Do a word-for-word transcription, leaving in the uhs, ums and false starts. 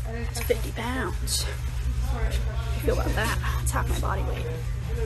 That's fifty pounds. How do you feel about that? It's half my body weight.